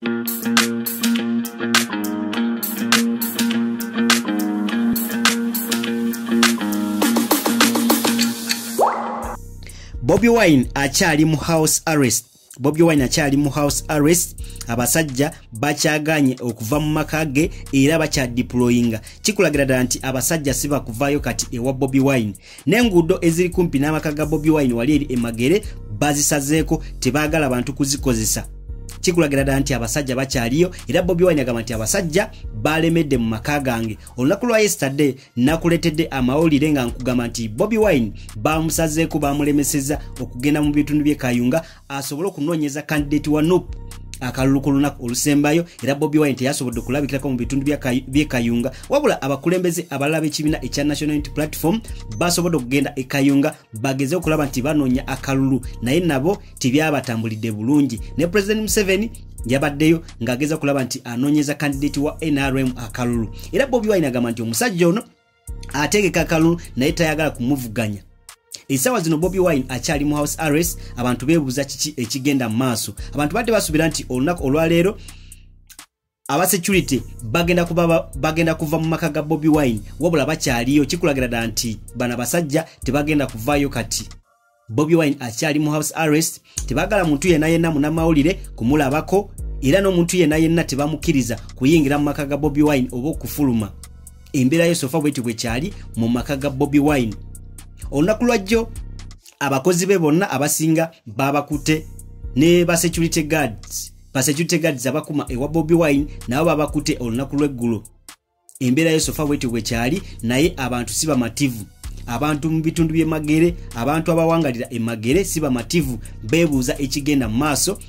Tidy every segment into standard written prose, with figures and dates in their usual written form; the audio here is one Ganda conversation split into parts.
Bobi Wine akyali mu house arrest. Bobi Wine akyali mu house arrest. Abasajja bakyaganye okuva mu makage era bakya deployinga. Kikulagira ddala nti abasajja siba kuvaayo kati ewa Bobi Wine. N'enguudo eziri kumpi n'amakaga Bobi Wine wali eri Magere bazisazeeko tebaagala bantu kuzikozesa. Kikulagira ddala nti abasajja bakyaliyo era Bobi Wine agamba nti abasajja balemedde mu maka gange. Olunaku lwa yesterday nakuletedde amawulire nga nkugamba nti Bobi Wine bamusazeeko bamulemeseza okugenda mu bitundu bye Kayunga asobole okunoonyeza candidate wa NUP akalulu ku lunaku olusembayo era Bobi Wine teyasobodde kulabikirako mu bitundu bye Kayunga wabula abakulembeze abalala b'ekibiina ekya National Unity Platform basobodde okugenda e Kayunga bageze okulaba nti banoonya akalulu naye nabo tebyabatambulidde bulungi ne President Museveni yabaddeyo ng'ageza kulaba nti anoonyeza candidate wa NRM akalulu era Bobi Wine agamba nti omusajja ono ategeka akalulu naye tayagala kumuvuganya. Esawa zino Bobi Wine akyali mu house arrest abantu beebuuza kiki ekigenda mu maaso. Abantu badde basubira nti olunaku olwaleero aba security bagenda kuva mu maka ga Bobi Wine wabula bakyaliyo. Kikulagira ddala nti bana basajja tebagenda kuvaayo kati. Bobi Wine akyali mu house arrest tebagala muntu yenna munamawulire kumulabako era n'omuntu yenna tebamukkiriza kuyingira mu maka ga Bobi Wine oba okufuluma. Embeera yo sofa bwetyo bwe kyali mu maka ga Bobi Wine. Olunaku lwajjo abakozi be bonna abasinga babakute ne ba security guards abakuma ewa Bobi Wine nabo babakute olunaku lw'eggulo. Embeera yo sofa bwetyo bwe kyali naye abantu si bamativu. Abantu mu bitundu bye Magere abantu abawangalira e Magere si bamativu beebuuza ekigenda mu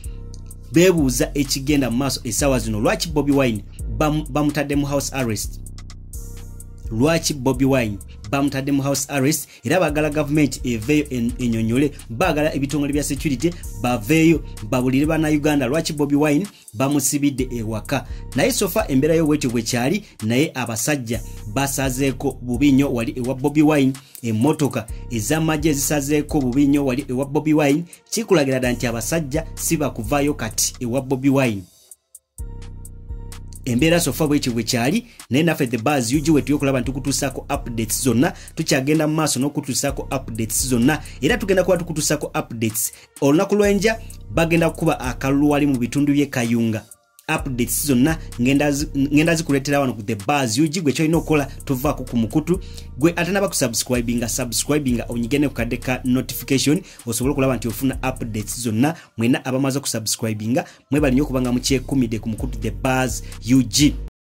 maaso esawa zino. Lwaki Bobi Wine bamutadde mu house arrest? Lwaki Bobi Wine bamutadde mu house arrest era bagala government eveyo enyonyole bagala ebitongole bya security baveyo babulire bana Uganda. Lwaki Bobi Wine bamusibidde ewaka? Naye sofa embeera yo bwetyo bwe kyali naye abasajja basazeeko bubinyo wali ewa Bobi Wine. Emmotoka ez'amagye ezisazeeko bubinyo wali ewa Bobi Wine. Kikulagira ddala nti abasajja si bakuvaayo kati ewa Bobi Wine. Embeera sofa bwekyo bwe kyali naye naffe the buzz UG wetuyo kulaba ntukutuusaako updates zonna tukyagenda mu maaso n'okutuusaako updates zonna era tugenda kuba tukutuusaako updates. Olunaku lw'enja bagenda kukuba akalulu wali mu bitundu by'e Kayunga. Updates zonna ngenda zikuleetera wano ku the buzz UG gwe kyolina okukola tovaako ku mukutu gwe ate naba subscribinga onyigene ku kadde ka notification osobole okulaba nti ofuna updates zonna. Mwena abamaze okusubscribinga mwebalinyo okubanga mukyekumidde ku mukutu the buzz UG.